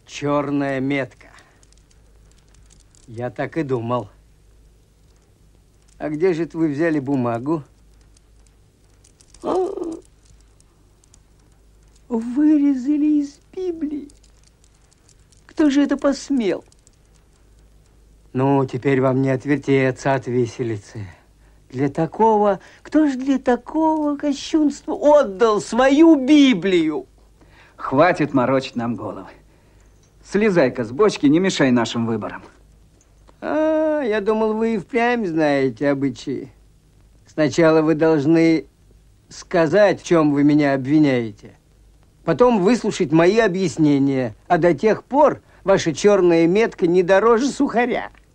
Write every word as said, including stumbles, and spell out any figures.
Черная метка. Я так и думал. А где же это вы взяли бумагу? А, вырезали из Библии. Кто же это посмел? Ну, теперь вам не отвертеться от виселицы. Для такого, кто же для такого кощунства отдал свою Библию? Хватит морочить нам головы. Слезай-ка с бочки, не мешай нашим выборам. А, я думал, вы и впрямь знаете обычаи. Сначала вы должны сказать, в чем вы меня обвиняете. Потом выслушать мои объяснения. А до тех пор ваша черная метка не дороже сухаря.